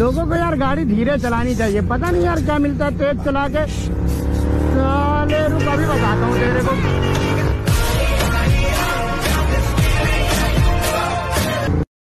लोगों को यार गाड़ी धीरे चलानी चाहिए। पता नहीं यार क्या मिलता है तेज चला के